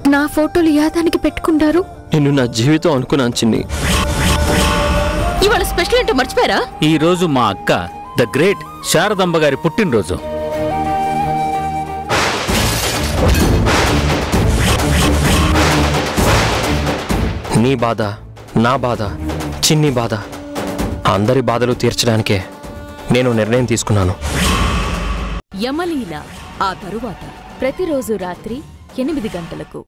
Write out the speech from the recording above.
నా ఫోటోలు యాదానికి పెట్టుకుంటారు? నిన్ను నా జీవితం అనుకున్నాను చిన్ని. ఇవాళ స్పెషల్ ఏంటో మర్చిపోయారా? ఈ రోజు మా అక్క ద గ్రేట్ శారదాంబ గారి పుట్టినరోజు. నీ బాధ, నా బాధ, చిన్ని బాధ, అందరి బాధలు తీర్చడానికే నేను నిర్ణయం తీసుకున్నాను. యమలీల ఆ తరువాత ప్రతిరోజు రాత్రి 8 గంటలకు.